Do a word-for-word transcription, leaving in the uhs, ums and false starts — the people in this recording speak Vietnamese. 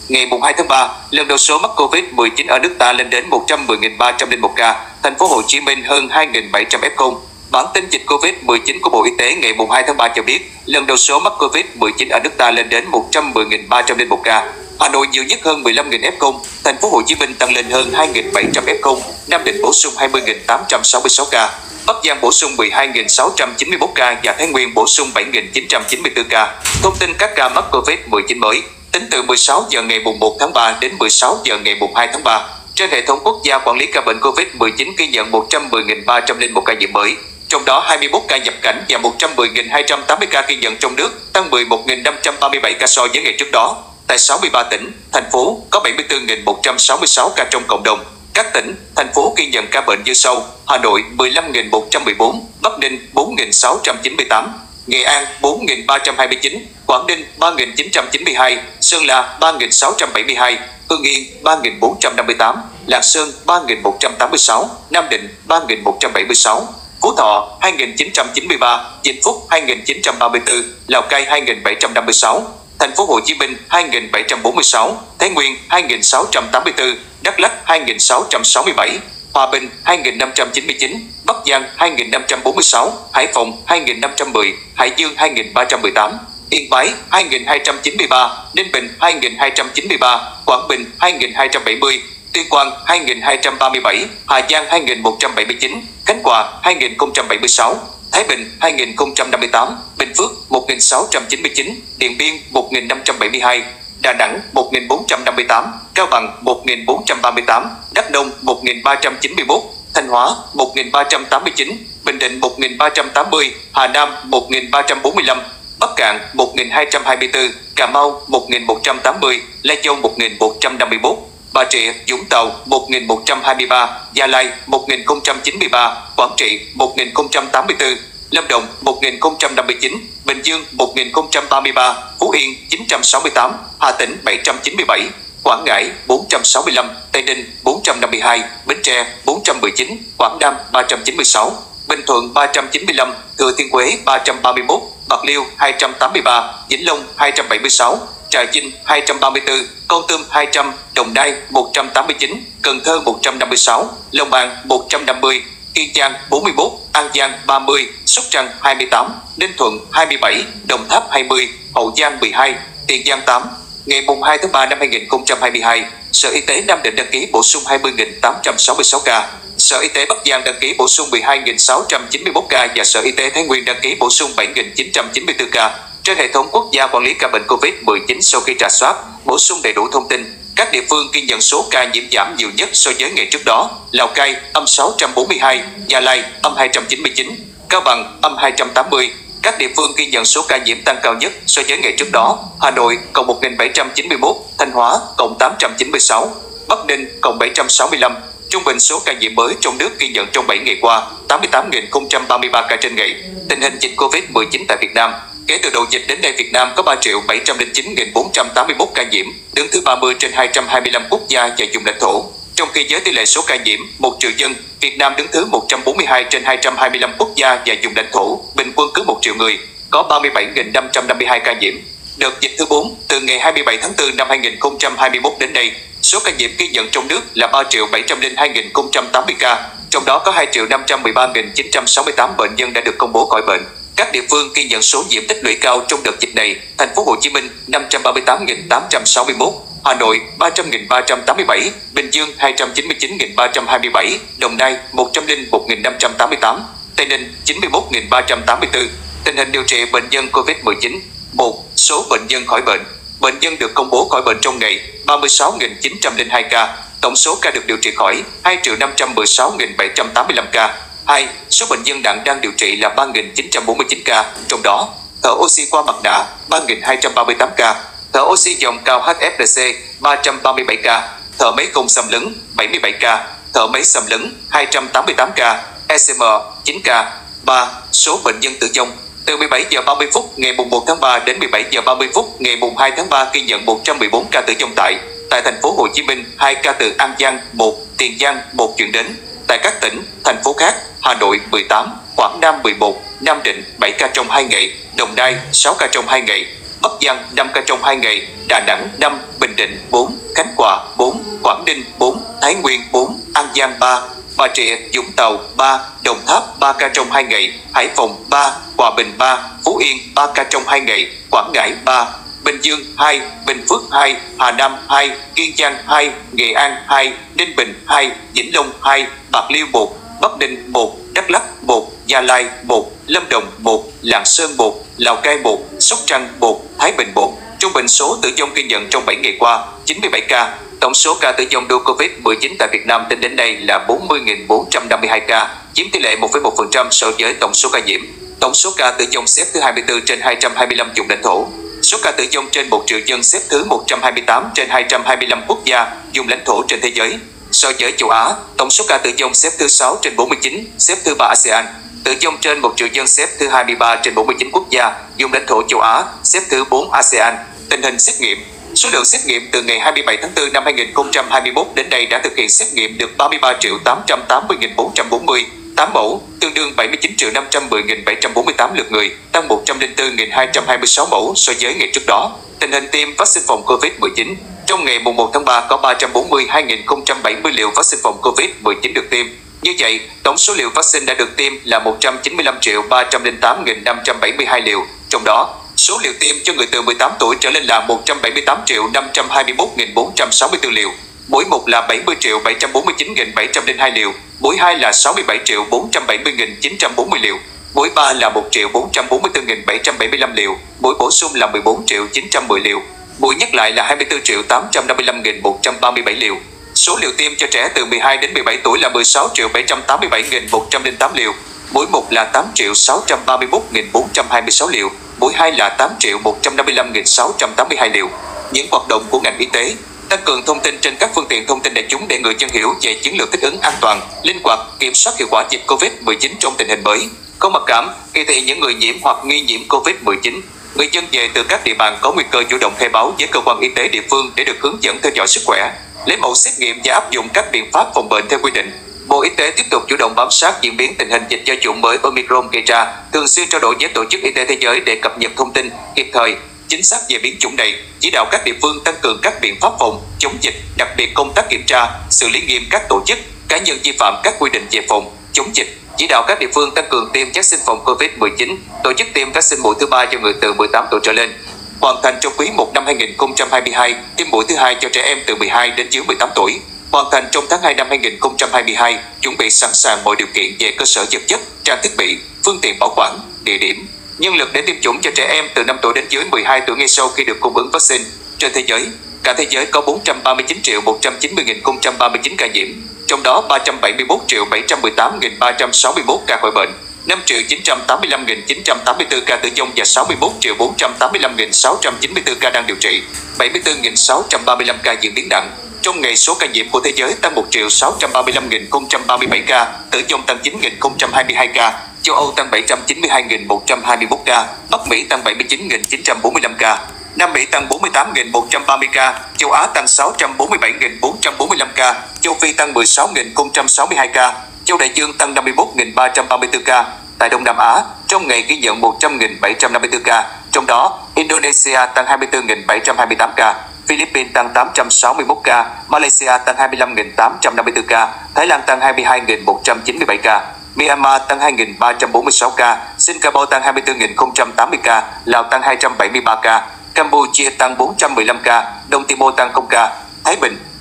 Ngày hai tháng ba, lần đầu số mắc Covid mười chín ở nước ta lên đến một trăm mười nghìn ba trăm lẻ một ca, thành phố Hồ Chí Minh hơn hai nghìn bảy trăm ép không. Bản tin dịch Covid mười chín của Bộ Y tế ngày hai tháng ba cho biết, lần đầu số mắc Covid mười chín ở nước ta lên đến một trăm mười nghìn ba trăm lẻ một ca. Hà Nội nhiều nhất hơn mười lăm nghìn ép không, thành phố Hồ Chí Minh tăng lên hơn hai nghìn bảy trăm ép không, Nam Định bổ sung hai mươi nghìn tám trăm sáu mươi sáu ca, Bắc Giang bổ sung mười hai nghìn sáu trăm chín mươi mốt ca và Thái Nguyên bổ sung bảy nghìn chín trăm chín mươi tư ca. Thông tin các ca mắc Covid mười chín mới tính từ mười sáu giờ ngày một tháng ba đến mười sáu giờ ngày hai tháng ba, trên hệ thống quốc gia quản lý ca bệnh Covid mười chín ghi nhận một trăm mười nghìn ba trăm lẻ một ca nhiễm mới, trong đó hai mươi mốt ca nhập cảnh và một trăm mười nghìn hai trăm tám mươi ca ghi nhận trong nước, tăng mười một nghìn năm trăm ba mươi bảy ca so với ngày trước đó. Tại sáu mươi ba tỉnh, thành phố có bảy mươi tư nghìn một trăm sáu mươi sáu ca trong cộng đồng. Các tỉnh, thành phố ghi nhận ca bệnh như sau: Hà Nội mười lăm nghìn một trăm mười bốn, Bắc Ninh bốn nghìn sáu trăm chín mươi tám, Nghệ An bốn nghìn ba trăm hai mươi chín, Quảng Ninh ba nghìn chín trăm chín mươi hai, Sơn La ba nghìn sáu trăm bảy mươi hai, Hưng Yên ba nghìn bốn trăm năm mươi tám, Lạng Sơn ba nghìn một trăm tám mươi sáu, Nam Định ba nghìn một trăm bảy mươi sáu, Phú Thọ hai nghìn chín trăm chín mươi ba, Vĩnh Phúc hai nghìn chín trăm ba mươi tư, Lào Cai hai nghìn bảy trăm năm mươi sáu, thành phố Hồ Chí Minh hai nghìn bảy trăm bốn mươi sáu, Thái Nguyên hai nghìn sáu trăm tám mươi tư, Đắk Lắk hai nghìn sáu trăm sáu mươi bảy, Hòa Bình hai nghìn năm trăm chín mươi chín, Bắc Giang hai nghìn năm trăm bốn mươi sáu, Hải Phòng hai nghìn năm trăm mười, Hải Dương hai nghìn ba trăm mười tám, Yên Bái hai nghìn hai trăm chín mươi ba, Ninh Bình hai nghìn hai trăm chín mươi ba, Quảng Bình hai nghìn hai trăm bảy mươi, Tuyên Quang hai nghìn hai trăm ba mươi bảy, Hà Giang hai nghìn một trăm bảy mươi chín, Khánh Hòa hai nghìn không trăm bảy mươi sáu, Thái Bình hai nghìn không trăm năm mươi tám, Bình Phước một nghìn sáu trăm chín mươi chín, Điện Biên một nghìn năm trăm bảy mươi hai, Đà Nẵng một nghìn bốn trăm năm mươi tám, Cao Bằng một nghìn bốn trăm ba mươi tám, Đắk Nông một nghìn ba trăm chín mươi mốt, Thanh Hóa một nghìn ba trăm tám mươi chín, Bình Định một nghìn ba trăm tám mươi, Hà Nam một nghìn ba trăm bốn mươi lăm, Bắc Cạn một nghìn hai trăm hai mươi tư, Cà Mau một nghìn một trăm tám mươi, Lai Châu một nghìn một trăm năm mươi mốt, Bà Rịa, Vũng Tàu một nghìn một trăm hai mươi ba, Gia Lai một nghìn không trăm chín mươi ba, Quảng Trị một nghìn không trăm tám mươi tư, Lâm Đồng một nghìn không trăm năm mươi chín, Bình Dương một nghìn không trăm ba mươi ba, Phú Yên chín trăm sáu mươi tám, Hà Tĩnh bảy trăm chín mươi bảy, Quảng Ngãi bốn trăm sáu mươi lăm, Tây Ninh bốn trăm năm mươi hai, Bến Tre bốn trăm mười chín, Quảng Nam ba trăm chín mươi sáu, Bình Thuận ba trăm chín mươi lăm, Thừa Thiên Huế ba trăm ba mươi mốt, Bạc Liêu hai trăm tám mươi ba, Vĩnh Long hai trăm bảy mươi sáu, Trà Vinh hai trăm ba mươi tư, Kon Tum hai trăm, Đồng Nai một trăm tám mươi chín, Cần Thơ một trăm năm mươi sáu, Long An một trăm năm mươi, Kiên Giang bốn mươi mốt, An Giang ba mươi, Sóc Trăng hai mươi tám, Ninh Thuận hai mươi bảy, Đồng Tháp hai mươi, Hậu Giang mười hai, Tiền Giang tám. Ngày hai tháng ba năm hai nghìn không trăm hai mươi hai, Sở Y tế Nam Định đăng ký bổ sung hai mươi nghìn tám trăm sáu mươi sáu ca, Sở Y tế Bắc Giang đăng ký bổ sung mười hai nghìn sáu trăm chín mươi mốt ca và Sở Y tế Thái Nguyên đăng ký bổ sung bảy nghìn chín trăm chín mươi tư ca. Trên hệ thống quốc gia quản lý ca bệnh Covid mười chín sau khi rà soát, bổ sung đầy đủ thông tin, các địa phương ghi nhận số ca nhiễm giảm nhiều nhất so với ngày trước đó: Lào Cai âm sáu trăm bốn mươi hai, Gia Lai âm hai trăm chín mươi chín, Cao Bằng âm hai trăm tám mươi. Các địa phương ghi nhận số ca nhiễm tăng cao nhất so với ngày trước đó: Hà Nội cộng một nghìn bảy trăm chín mươi mốt, Thanh Hóa cộng tám trăm chín mươi sáu, Bắc Ninh cộng bảy trăm sáu mươi lăm. Trung bình số ca nhiễm mới trong nước ghi nhận trong bảy ngày qua tám mươi tám nghìn không trăm ba mươi ba ca trên ngày. Tình hình dịch Covid mười chín tại Việt Nam: kể từ đầu dịch đến nay, Việt Nam có ba triệu bảy trăm lẻ chín nghìn bốn trăm tám mươi mốt ca nhiễm, đứng thứ ba mươi trên hai trăm hai mươi lăm quốc gia và vùng lãnh thổ. Trong khi với tỷ lệ số ca nhiễm một triệu dân, Việt Nam đứng thứ một trăm bốn mươi hai trên hai trăm hai mươi lăm quốc gia và vùng lãnh thổ, bình quân cứ một triệu người có ba mươi bảy nghìn năm trăm năm mươi hai ca nhiễm. Đợt dịch thứ bốn, từ ngày hai mươi bảy tháng tư năm hai nghìn không trăm hai mươi mốt đến nay, số ca nhiễm ghi nhận trong nước là ba triệu bảy trăm lẻ hai nghìn không trăm tám mươi ca, trong đó có hai triệu năm trăm mười ba nghìn chín trăm sáu mươi tám bệnh nhân đã được công bố khỏi bệnh. Các địa phương ghi nhận số nhiễm tích lũy cao trong đợt dịch này: thành phố Hồ Chí Minh năm trăm ba mươi tám nghìn tám trăm sáu mươi mốt, Hà Nội ba trăm nghìn ba trăm tám mươi bảy, Bình Dương hai trăm chín mươi chín nghìn ba trăm hai mươi bảy, Đồng Nai một trăm lẻ một nghìn năm trăm tám mươi tám, Tây Ninh chín mươi mốt nghìn ba trăm tám mươi tư. Tình hình điều trị bệnh nhân Covid mười chín: một. Số bệnh nhân khỏi bệnh. Bệnh nhân được công bố khỏi bệnh trong ngày ba mươi sáu nghìn chín trăm lẻ hai ca, tổng số ca được điều trị khỏi hai triệu năm trăm mười sáu nghìn bảy trăm tám mươi lăm ca. hai. Số bệnh nhân nặng đang điều trị là ba nghìn chín trăm bốn mươi chín ca, trong đó thở oxy qua mặt nạ ba nghìn hai trăm ba mươi tám ca, thở oxy dòng cao hát ép lờ xê ba trăm ba mươi bảy ca, thở máy không xâm lấn bảy mươi bảy ca, thở máy xâm lấn hai trăm tám mươi tám ca, e xê em chín ca. ba. Số bệnh nhân tử vong. Từ mười bảy giờ ba mươi phút ngày một tháng ba đến mười bảy giờ ba mươi phút ngày hai tháng ba ghi nhận một trăm mười bốn ca tử vong tại tại thành phố Hồ Chí Minh, hai ca từ An Giang, một, Tiền Giang, một chuyển đến. Tại các tỉnh, thành phố khác: Hà Nội mười tám, Quảng Nam mười một, Nam Định bảy ca trong hai ngày, Đồng Nai sáu ca trong hai ngày, Bắc Giang năm ca trong hai ngày, Đà Nẵng năm, Bình Định bốn, Khánh Hòa bốn, Quảng Ninh bốn, Thái Nguyên bốn, An Giang ba, Bà Rịa, Vũng Tàu ba, Đồng Tháp ba ca trong hai ngày, Hải Phòng ba, Hòa Bình ba, Phú Yên ba ca trong hai ngày, Quảng Ngãi ba, Bình Dương hai, Bình Phước hai, Hà Nam hai, Kiên Giang hai, Nghệ An hai, Ninh Bình hai, Vĩnh Long hai, Bạc Liêu một, Bắc Ninh một, Đắk Lắk một, Gia Lai một, Lâm Đồng một, Lạng Sơn một, Lào Cai một, Sóc Trăng một, Thái Bình một. Trung bình số tử vong ghi nhận trong bảy ngày qua chín mươi bảy ca. Tổng số ca tử vong do Covid mười chín tại Việt Nam tính đến nay là bốn mươi nghìn bốn trăm năm mươi hai ca, chiếm tỷ lệ một phẩy một phần trăm so với tổng số ca nhiễm. Tổng số ca tử vong xếp thứ hai mươi tư trên hai trăm hai mươi lăm vùng lãnh thổ. Số ca tử vong trên một triệu dân xếp thứ một trăm hai mươi tám trên hai trăm hai mươi lăm quốc gia, vùng lãnh thổ trên thế giới. So với châu Á, tổng số ca tử vong xếp thứ sáu trên bốn mươi chín, xếp thứ ba a sê an. Tử vong trên một triệu dân xếp thứ hai mươi ba trên bốn mươi chín quốc gia, vùng lãnh thổ châu Á, xếp thứ bốn a sê an. Tình hình xét nghiệm. Số lượng xét nghiệm từ ngày hai mươi bảy tháng tư năm hai nghìn không trăm hai mươi mốt đến nay đã thực hiện xét nghiệm được ba mươi ba triệu tám trăm tám mươi nghìn bốn trăm bốn mươi tám mẫu, tương đương bảy mươi chín triệu năm trăm mười nghìn bảy trăm bốn mươi tám lượt người, tăng một trăm lẻ bốn nghìn hai trăm hai mươi sáu mẫu so với ngày trước đó. Tình hình tiêm vaccine phòng Covid mười chín. Trong ngày mùng một tháng ba có ba trăm bốn mươi hai nghìn không trăm bảy mươi liều vaccine phòng Covid mười chín được tiêm. Như vậy, tổng số liều vaccine đã được tiêm là một trăm chín mươi lăm triệu ba trăm lẻ tám nghìn năm trăm bảy mươi hai liều. Trong đó, số liều tiêm cho người từ mười tám tuổi trở lên là một trăm bảy mươi tám triệu năm trăm hai mươi mốt nghìn bốn trăm sáu mươi tư liều. Mũi một là bảy mươi triệu bảy trăm bốn mươi chín nghìn bảy trăm lẻ hai liều. Mũi hai là sáu mươi bảy triệu bốn trăm bảy mươi nghìn chín trăm bốn mươi liều. Mũi ba là một triệu bốn trăm bốn mươi tư nghìn bảy trăm bảy mươi lăm liều. Mũi bổ sung là mười bốn triệu chín trăm mười liều. Mũi nhắc lại là hai mươi tư triệu tám trăm năm mươi lăm nghìn một trăm ba mươi bảy liều. Số liều tiêm cho trẻ từ mười hai đến mười bảy tuổi là mười sáu triệu bảy trăm tám mươi bảy nghìn một trăm lẻ tám liều. Mũi một là tám triệu sáu trăm ba mươi mốt nghìn bốn trăm hai mươi sáu liều. Mũi hai là tám triệu một trăm năm mươi lăm nghìn sáu trăm tám mươi hai liều. Những hoạt động của ngành y tế: tăng cường thông tin trên các phương tiện thông tin đại chúng để người dân hiểu về chiến lược thích ứng an toàn, linh hoạt, kiểm soát hiệu quả dịch Covid mười chín trong tình hình mới. Không mặc cảm, kỳ thị những người nhiễm hoặc nghi nhiễm Covid mười chín. Người dân về từ các địa bàn có nguy cơ chủ động khai báo với cơ quan y tế địa phương để được hướng dẫn theo dõi sức khỏe, lấy mẫu xét nghiệm và áp dụng các biện pháp phòng bệnh theo quy định. Bộ Y tế tiếp tục chủ động bám sát diễn biến tình hình dịch do chủng mới Omicron gây ra, thường xuyên trao đổi với Tổ chức Y tế Thế giới để cập nhật thông tin kịp thời, chính xác về biến chủng này, chỉ đạo các địa phương tăng cường các biện pháp phòng chống dịch, đặc biệt công tác kiểm tra, xử lý nghiêm các tổ chức, cá nhân vi phạm các quy định về phòng chống dịch, chỉ đạo các địa phương tăng cường tiêm vaccine phòng Covid mười chín, tổ chức tiêm vaccine mũi thứ ba cho người từ mười tám tuổi trở lên. Hoàn thành trong quý một năm hai nghìn không trăm hai mươi hai, tiêm mũi thứ hai cho trẻ em từ mười hai đến dưới mười tám tuổi. Hoàn thành trong tháng hai năm hai nghìn không trăm hai mươi hai, chuẩn bị sẵn sàng mọi điều kiện về cơ sở vật chất, trang thiết bị, phương tiện bảo quản, địa điểm, nhân lực để tiêm chủng cho trẻ em từ năm tuổi đến dưới mười hai tuổi ngay sau khi được cung ứng vaccine. Trên thế giới, cả thế giới có bốn trăm ba mươi chín triệu một trăm chín mươi nghìn không trăm ba mươi chín ca nhiễm, trong đó ba trăm bảy mươi mốt triệu bảy trăm mười tám nghìn ba trăm sáu mươi mốt ca khỏi bệnh, năm triệu chín trăm tám mươi lăm nghìn chín trăm tám mươi tư ca tử vong và sáu mươi mốt triệu bốn trăm tám mươi lăm nghìn sáu trăm chín mươi tư ca đang điều trị, bảy mươi tư nghìn sáu trăm ba mươi lăm ca diễn biến nặng. Trong ngày, số ca nhiễm của thế giới tăng một triệu sáu trăm ba mươi lăm nghìn không trăm ba mươi bảy ca, tử vong tăng chín nghìn không trăm hai mươi hai ca, châu Âu tăng bảy trăm chín mươi hai nghìn một trăm hai mươi mốt ca, Bắc Mỹ tăng bảy mươi chín nghìn chín trăm bốn mươi lăm ca, Nam Mỹ tăng bốn mươi tám nghìn một trăm ba mươi ca, châu Á tăng sáu trăm bốn mươi bảy nghìn bốn trăm bốn mươi lăm ca, châu Phi tăng mười sáu nghìn không trăm sáu mươi hai ca, châu Đại Dương tăng năm mươi mốt nghìn ba trăm ba mươi tư ca. Tại Đông Nam Á, trong ngày ghi nhận một trăm nghìn bảy trăm năm mươi tư ca, trong đó Indonesia tăng hai mươi tư nghìn bảy trăm hai mươi tám ca, Philippines tăng tám trăm sáu mươi mốt ca, Malaysia tăng hai mươi lăm nghìn tám trăm năm mươi tư ca, Thái Lan tăng hai mươi hai nghìn một trăm chín mươi bảy ca, Myanmar tăng hai nghìn ba trăm bốn mươi sáu ca, Singapore tăng hai mươi tư nghìn không trăm tám mươi ca, Lào tăng hai trăm bảy mươi ba ca, Campuchia tăng bốn trăm mười lăm ca, Đông Timor tăng không ca, Thái Bình,